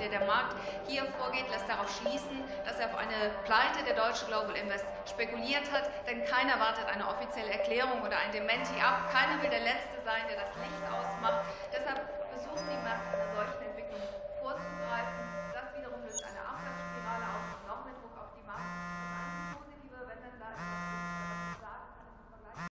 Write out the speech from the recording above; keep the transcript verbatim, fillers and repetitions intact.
der der Markt hier vorgeht, lässt darauf schließen, dass er auf eine Pleite der Deutsche Global Invest spekuliert hat, denn keiner wartet eine offizielle Erklärung oder ein Dementi ab. Keiner will der Letzte sein, der das Licht ausmacht